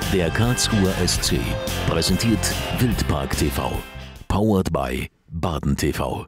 Der Karlsruher SC präsentiert Wildpark TV. Powered by Baden TV.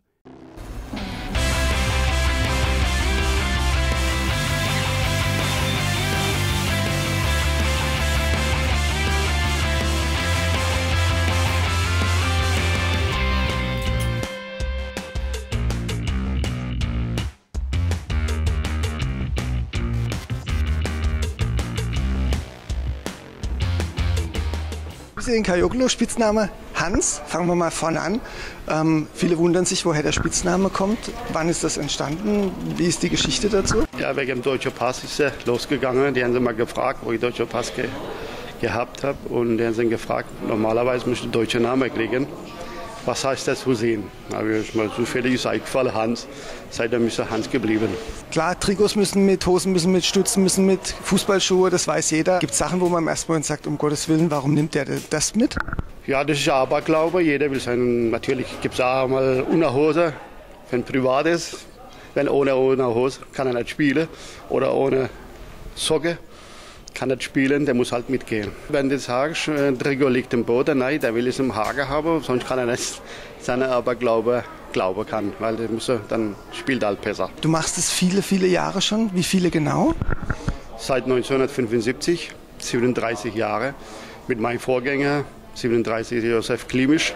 Hüseyin Kayoglu, Spitzname Hans. Fangen wir mal vorne an. Viele wundern sich, woher der Spitzname kommt. Wann ist das entstanden? Wie ist die Geschichte dazu? Ja, wegen dem deutschen Pass ist er losgegangen. Die haben sie mal gefragt, wo ich deutschen Pass gehabt habe. Und die haben sie gefragt, normalerweise müsste der deutsche Name kriegen. Was heißt das Hüseyin? Da habe ich mal zufällig gesagt, eingefallen Hans. Seitdem ist er Hans geblieben. Klar, Trikots müssen mit, Hosen müssen mit, Stutzen müssen mit, Fußballschuhe, das weiß jeder. Gibt es Sachen, wo man im ersten Moment sagt, um Gottes Willen, warum nimmt der das mit? Ja, das ist Aberglaube. Jeder will sein. Natürlich gibt es auch mal Unterhose, wenn privat ist. Wenn ohne Hose kann er nicht spielen. Oder ohne Socke kann nicht spielen, der muss halt mitgehen. Wenn du sagst, ein Trikot liegt im Boden, nein, der will es im Haken haben, sonst kann er nicht seine Aberglaube glauben kann, weil der muss, dann spielt er halt besser. Du machst es viele, viele Jahre schon. Wie viele genau? Seit 1975, 37 Jahre, mit meinem Vorgänger, 37 Josef Klimisch,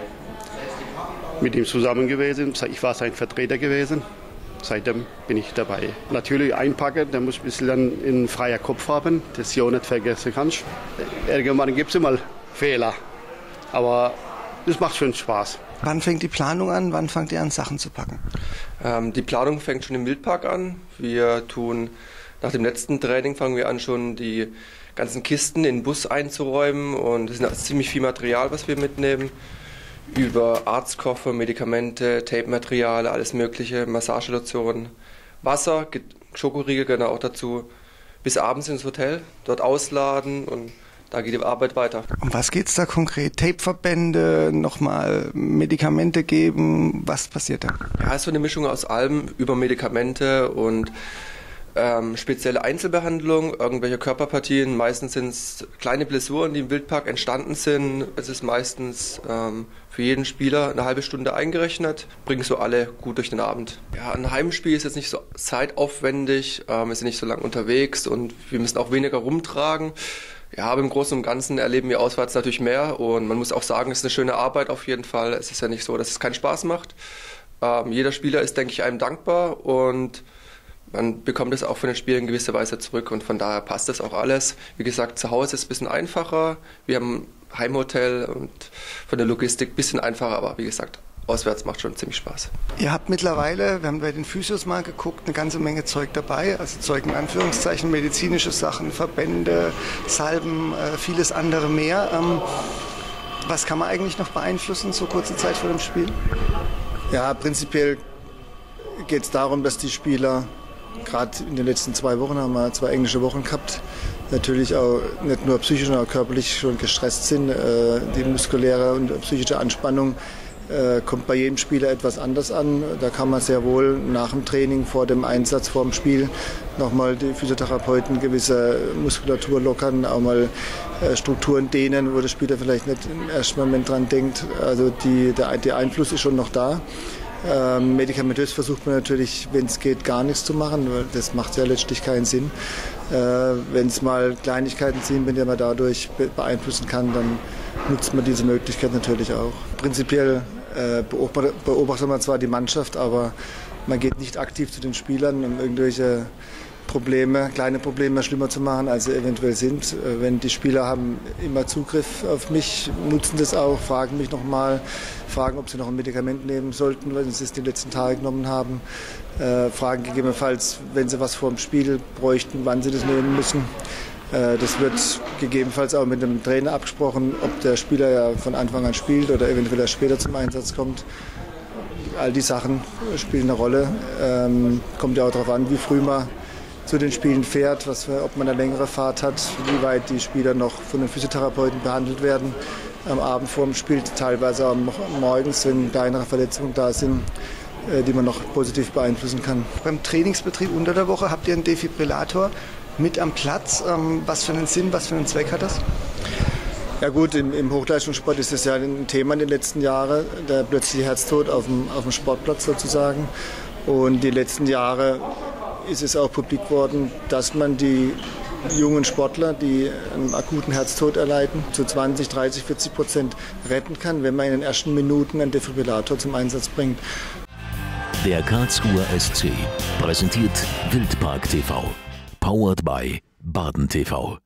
mit ihm zusammen gewesen. Ich war sein Vertreter gewesen. Seitdem bin ich dabei. Natürlich einpacken, da muss ein bisschen dann einen freien Kopf haben, das du auch nicht vergessen kannst. Irgendwann gibt es immer Fehler, aber das macht schon Spaß. Wann fängt die Planung an? Wann fangt ihr an, Sachen zu packen? Die Planung fängt schon im Wildpark an. Wir tun nach dem letzten Training fangen wir an, schon die ganzen Kisten in den Bus einzuräumen. Und es ist ziemlich viel Material, was wir mitnehmen. Über Arztkoffer, Medikamente, Tape-Material, alles mögliche, Massagelotionen, Wasser, Schokoriegel gehören auch dazu. Bis abends ins Hotel, dort ausladen und da geht die Arbeit weiter. Um was geht es da konkret? Tapeverbände, nochmal Medikamente geben, was passiert da? Ja, es ist so eine Mischung aus allem, über Medikamente und spezielle Einzelbehandlung, irgendwelche Körperpartien. Meistens sind es kleine Blessuren, die im Wildpark entstanden sind. Es ist meistens für jeden Spieler eine halbe Stunde eingerechnet. Bringen so alle gut durch den Abend. Ja, ein Heimspiel ist jetzt nicht so zeitaufwendig. Wir sind nicht so lange unterwegs und wir müssen auch weniger rumtragen. Ja, aber im Großen und Ganzen erleben wir auswärts natürlich mehr. Und man muss auch sagen, es ist eine schöne Arbeit auf jeden Fall. Es ist ja nicht so, dass es keinen Spaß macht. Jeder Spieler ist, denke ich, einem dankbar und man bekommt es auch von den Spielern in gewisser Weise zurück und von daher passt das auch alles. Wie gesagt, zu Hause ist es ein bisschen einfacher. Wir haben ein Heimhotel und von der Logistik ein bisschen einfacher, aber wie gesagt, auswärts macht schon ziemlich Spaß. Ihr habt mittlerweile, wir haben bei den Physios mal geguckt, eine ganze Menge Zeug dabei. Also Zeug in Anführungszeichen, medizinische Sachen, Verbände, Salben, vieles andere mehr. Was kann man eigentlich noch beeinflussen, so kurze Zeit vor dem Spiel? Ja, prinzipiell geht es darum, dass die Spieler, gerade in den letzten 2 Wochen haben wir 2 englische Wochen gehabt, natürlich auch nicht nur psychisch, sondern auch körperlich schon gestresst sind. Die muskuläre und psychische Anspannung kommt bei jedem Spieler etwas anders an. Da kann man sehr wohl nach dem Training, vor dem Einsatz, vor dem Spiel nochmal die Physiotherapeuten gewisse Muskulatur lockern, auch mal Strukturen dehnen, wo der Spieler vielleicht nicht im ersten Moment dran denkt. Also der Einfluss ist schon noch da. Medikamentös versucht man natürlich, wenn es geht, gar nichts zu machen, weil das macht ja letztlich keinen Sinn. Wenn es mal Kleinigkeiten sind, wenn man dadurch beeinflussen kann, dann nutzt man diese Möglichkeit natürlich auch. Prinzipiell beobachtet man zwar die Mannschaft, aber man geht nicht aktiv zu den Spielern, um irgendwelche Probleme, kleine Probleme schlimmer zu machen, als sie eventuell sind. Wenn die Spieler haben immer Zugriff auf mich, nutzen das auch, fragen mich nochmal, fragen, ob sie noch ein Medikament nehmen sollten, weil sie es die letzten Tage genommen haben. Fragen gegebenenfalls, wenn sie was vor dem Spiel bräuchten, wann sie das nehmen müssen. Das wird gegebenenfalls auch mit dem Trainer abgesprochen, ob der Spieler ja von Anfang an spielt oder eventuell erst später zum Einsatz kommt. All die Sachen spielen eine Rolle. Kommt ja auch darauf an, wie früh man zu den Spielen fährt, ob man eine längere Fahrt hat, wie weit die Spieler noch von den Physiotherapeuten behandelt werden. Am Abend vor dem Spiel, teilweise auch morgens, wenn kleinere Verletzungen da sind, die man noch positiv beeinflussen kann. Beim Trainingsbetrieb unter der Woche habt ihr einen Defibrillator mit am Platz. Was für einen Sinn, was für einen Zweck hat das? Ja gut, im Hochleistungssport ist es ja ein Thema in den letzten Jahren, der plötzliche Herztod auf dem Sportplatz sozusagen. Und die letzten Jahre ist es auch publik geworden, dass man die jungen Sportler, die einen akuten Herztod erleiden, zu 20, 30, 40% retten kann, wenn man in den ersten Minuten einen Defibrillator zum Einsatz bringt. Der Karlsruher SC präsentiert Wildpark TV. Powered by Baden TV.